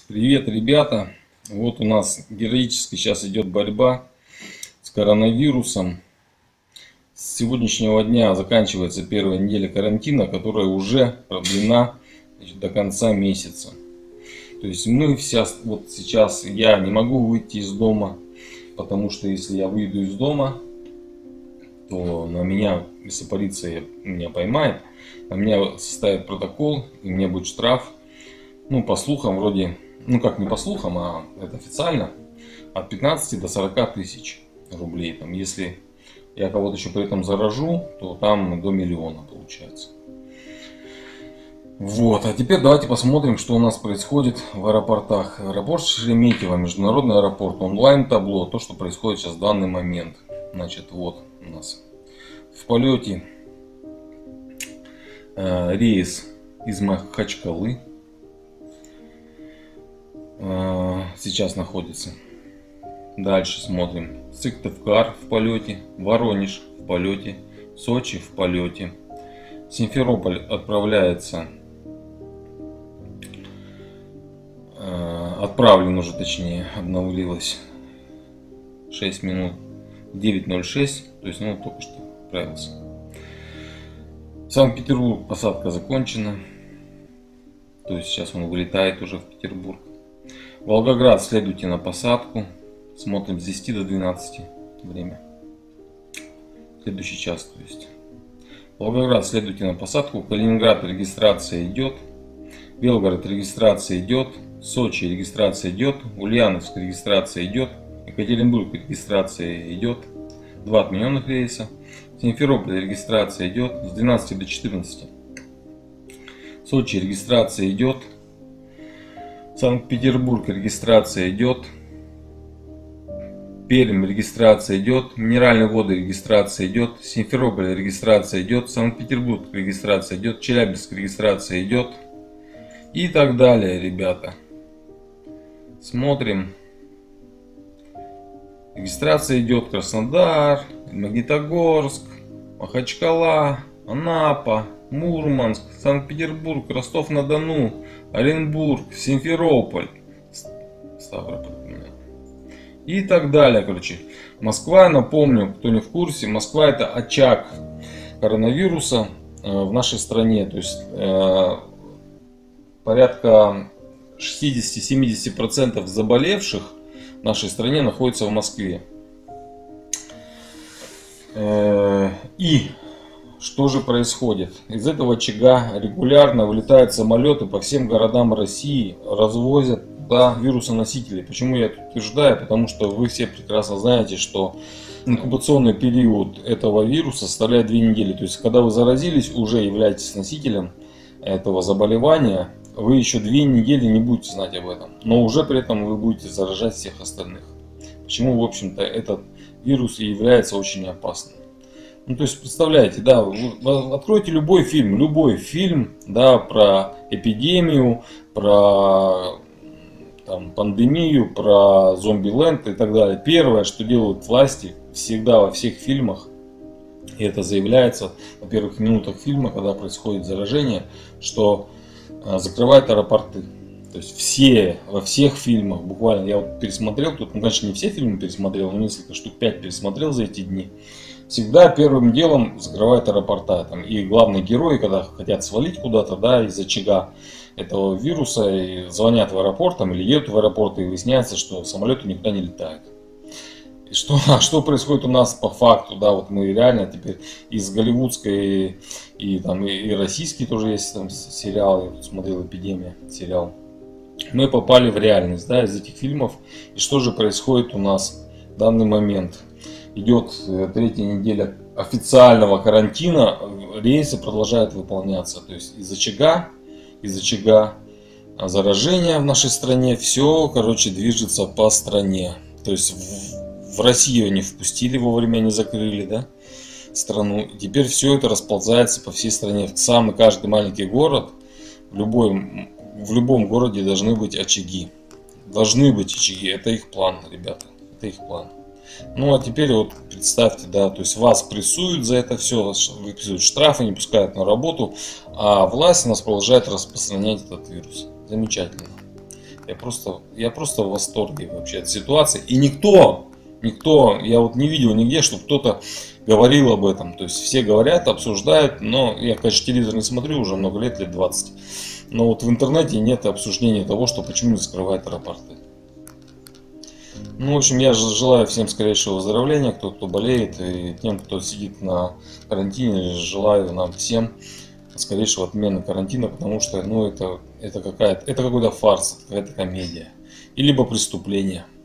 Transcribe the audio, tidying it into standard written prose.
Привет, ребята! Вот у нас героически сейчас идет борьба с коронавирусом. С сегодняшнего дня заканчивается первая неделя карантина, которая уже продлена до конца месяца. То есть мы вот сейчас я не могу выйти из дома, потому что если я выйду из дома, то на меня, если полиция меня поймает, на меня составит протокол и мне будет штраф. Ну, по слухам, вроде, ну как не по слухам, а это официально, от 15 до 40 тысяч рублей. Там, если я кого-то еще при этом заражу, то там до миллиона получается. Вот, а теперь давайте посмотрим, что у нас происходит в аэропортах. Аэропорт Шереметьево, международный аэропорт, онлайн табло, то, что происходит сейчас в данный момент. Значит, вот у нас в полете рейс из Махачкалы сейчас находится. Дальше смотрим. Сыктывкар в полете, Воронеж в полете, Сочи в полете. Симферополь отправляется, отправлен уже, точнее, обновилось 6 минут, 9:06, то есть, ну, только что отправился. Санкт-Петербург посадка закончена, то есть сейчас он вылетает уже в Петербург. Волгоград, следуйте на посадку. Смотрим с 10 до 12 время. Следующий час, то есть. Волгоград, следуйте на посадку. Калининград, регистрация идет. Белгород, регистрация идет. Сочи, регистрация идет. Ульяновск, регистрация идет. Екатеринбург, регистрация идет. 2 отмененных рейса. Симферополь, регистрация идет с 12 до 14. Сочи, регистрация идет. Санкт-Петербург, регистрация идет. Пермь, регистрация идет. Минеральные воды, регистрация идет. Симферополь, регистрация идет. Санкт-Петербург, регистрация идет. Челябинск, регистрация идет. И так далее, ребята. Смотрим. Регистрация идет. Краснодар, Магнитогорск, Махачкала, Анапа, Мурманск, Санкт-Петербург, Ростов-на-Дону, Оренбург, Симферополь, Ставрополь и так далее. Короче, Москва, напомню, кто не в курсе, Москва это очаг коронавируса в нашей стране. То есть порядка 60-70% заболевших в нашей стране находится в Москве. И что же происходит? Из этого очага регулярно вылетают самолеты по всем городам России, развозят туда вирусоносители. Почему я это утверждаю? Потому что вы все прекрасно знаете, что инкубационный период этого вируса составляет 2 недели. То есть, когда вы заразились, уже являетесь носителем этого заболевания, вы еще 2 недели не будете знать об этом. Но уже при этом вы будете заражать всех остальных. Почему, в общем-то, этот вирус и является очень опасным. Ну, то есть, представляете, да, вы откройте любой фильм, да, про эпидемию, про там, пандемию, про зомби-ленд и так далее. Первое, что делают власти всегда во всех фильмах, и это заявляется на первых минутах фильма, когда происходит заражение, что закрывают аэропорты. То есть во всех фильмах, буквально, я вот пересмотрел, тут, ну, конечно, не все фильмы пересмотрел, но несколько штук 5 пересмотрел за эти дни. Всегда первым делом закрывают аэропорта. Там, и главные герои, когда хотят свалить куда-то, да, из очага этого вируса, и звонят в аэропорт там, или едут в аэропорт, и выясняется, что самолеты никуда не летают. И что происходит у нас по факту, да, вот мы реально теперь из голливудской и там и российский тоже есть там сериал, я тут смотрел «Эпидемия» сериал. Мы попали в реальность, да, из этих фильмов. И что же происходит у нас в данный момент? Идет 3-я неделя официального карантина, рейсы продолжают выполняться. То есть из очага заражения в нашей стране все, короче, движется по стране. То есть в Россию не впустили вовремя, не закрыли, да, страну. И теперь все это расползается по всей стране. В самый каждый маленький город, в любом городе должны быть очаги. Должны быть очаги. Это их план, ребята. Это их план. Ну а теперь вот представьте, да, то есть вас прессуют за это все, выписывают штрафы, не пускают на работу, а власть у нас продолжает распространять этот вирус. Замечательно. Я просто в восторге вообще от ситуации. И никто, я вот не видел нигде, чтобы кто-то говорил об этом. То есть все говорят, обсуждают, но я, конечно, телевизор не смотрю уже много лет 20. Но вот в интернете нет обсуждения того, что почему не закрывают аэропорты. Ну, в общем, я желаю всем скорейшего выздоровления, кто болеет, и тем, кто сидит на карантине, желаю нам всем скорейшего отмены карантина, потому что, ну, это какой-то фарс, какая-то комедия, и либо преступление.